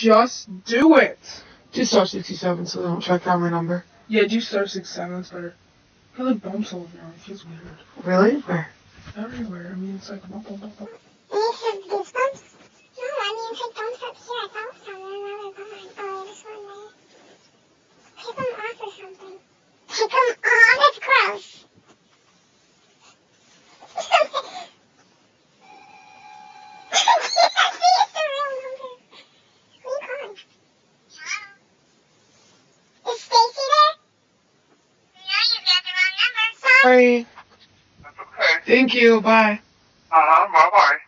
Just do it. Do star 67 so they don't track down my number. Yeah, do star 67. That's better. I feel like bumps all over now. It feels weird. Really? Where? Everywhere. I mean, it's like bump, bump, bump, bump. You have goosebumps? No, I mean, it's like bumps up here. I felt some, and now they're gone. Oh, this one there. Take them off or something. Take them off? That's gross. It's the real number. Who are you calling? Hello? Is Stacy there? No, you've got the wrong number. Sorry. That's okay. Thank you. Bye. Bye-bye.